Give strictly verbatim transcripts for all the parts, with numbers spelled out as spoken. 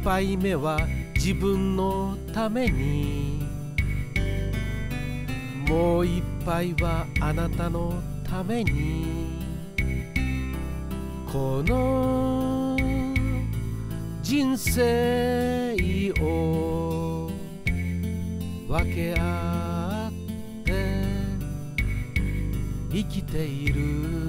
杯目は自分のために、もう一杯はあなたのために。この人生を分け合って生きている。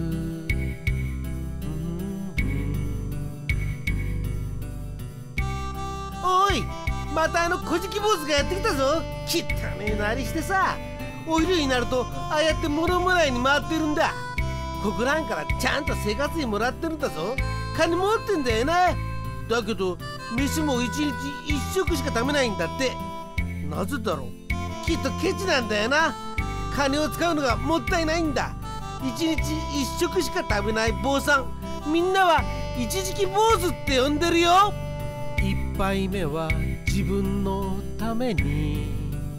おい、またあの小じき坊主がやってきたぞ。きったねえなりしてさ、お昼になるとああやって物もらいに回ってるんだ。国蘭からちゃんと生活費もらってるんだぞ。金持ってんだよな。だけど飯も一日一食しか食べないんだって。なぜだろう。きっとケチなんだよな。金を使うのがもったいないんだ。一日一食しか食べない坊さん、みんなは一時期坊主って呼んでるよ。 一杯目は自分のために、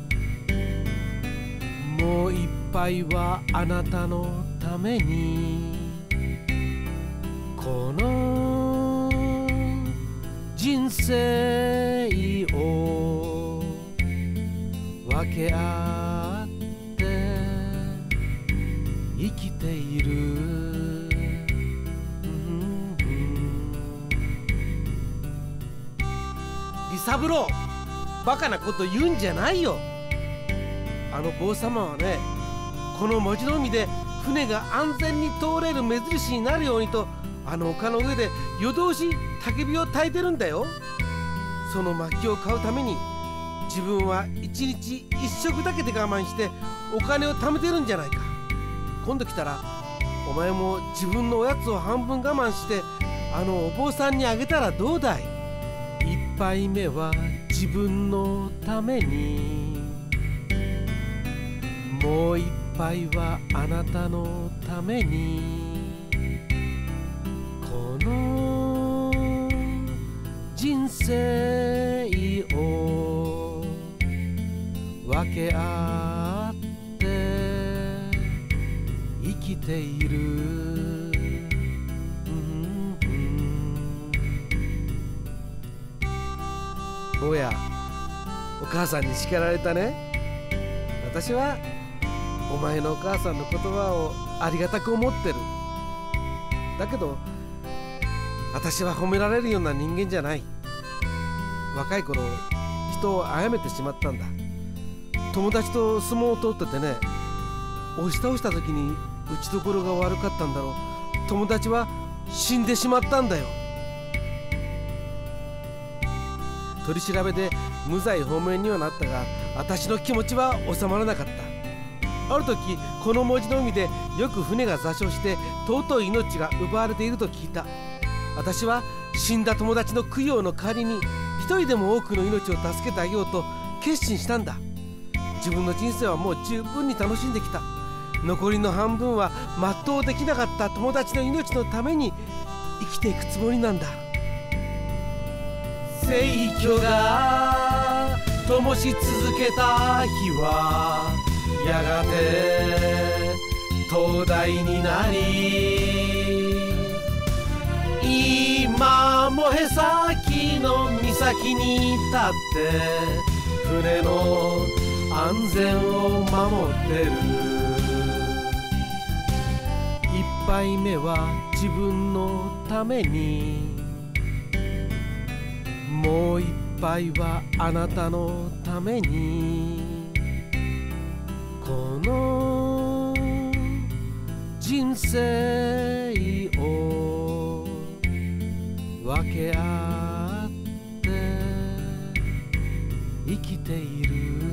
もう一杯はあなたのために。この人生を分け合って生きている。 利三郎、バカなこと言うんじゃないよ。あの坊様はね、この文字の海で船が安全に通れる目印になるようにと、あの丘の上で夜通し焚き火を焚いてるんだよ。その薪を買うために自分は一日一食だけで我慢してお金を貯めてるんじゃないか。今度来たらお前も自分のおやつを半分我慢してあのお坊さんにあげたらどうだい。 一杯目は自分のために、もう一杯はあなたのために。この人生を分け合って生きている。 坊や、お母さんに叱られたね。私はお前のお母さんの言葉をありがたく思ってる。だけど私は褒められるような人間じゃない。若い頃人を殺めてしまったんだ。友達と相撲を取っててね、押し倒した時に打ちどころが悪かったんだろう。友達は死んでしまったんだよ。取り調べで無罪放免にはなったが、私の気持ちは収まらなかった。ある時この文字の海でよく船が座礁して尊い命が奪われていると聞いた。私は死んだ友達の供養の代わりに一人でも多くの命を助けてあげようと決心したんだ。自分の人生はもう十分に楽しんできた。残りの半分は全うできなかった友達の命のために生きていくつもりなんだ。 聖居が灯し続けた日はやがて灯台になり、今もへ先の岬に立って船の安全を守ってる。一杯目は自分のために、もう一杯はあなたのために。この人生を分け合って生きている。